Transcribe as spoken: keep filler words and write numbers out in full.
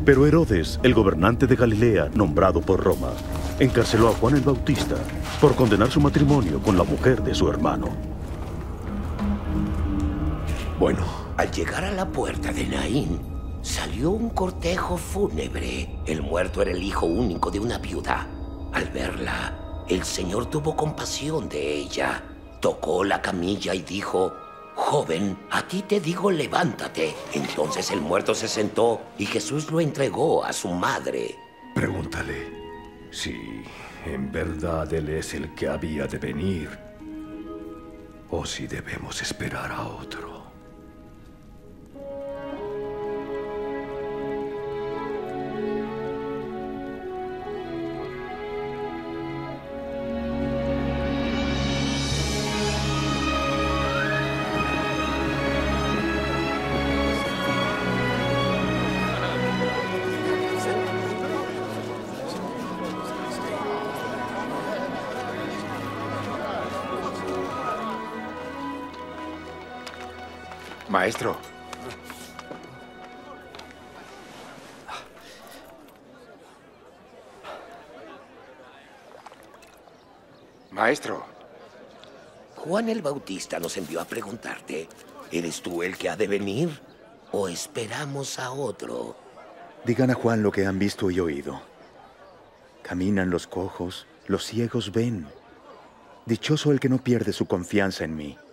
Pero Herodes, el gobernante de Galilea, nombrado por Roma, encarceló a Juan el Bautista por condenar su matrimonio con la mujer de su hermano. Bueno. Al llegar a la puerta de Naín, salió un cortejo fúnebre. El muerto era el hijo único de una viuda. Al verla, el Señor tuvo compasión de ella. Tocó la camilla y dijo: «Joven, a ti te digo, levántate». Entonces el muerto se sentó y Jesús lo entregó a su madre. Pregúntale si en verdad Él es el que había de venir o si debemos esperar a otro. Maestro. Maestro. Juan el Bautista nos envió a preguntarte: ¿eres tú el que ha de venir o esperamos a otro? Digan a Juan lo que han visto y oído. Caminan los cojos, los ciegos ven. Dichoso el que no pierde su confianza en mí.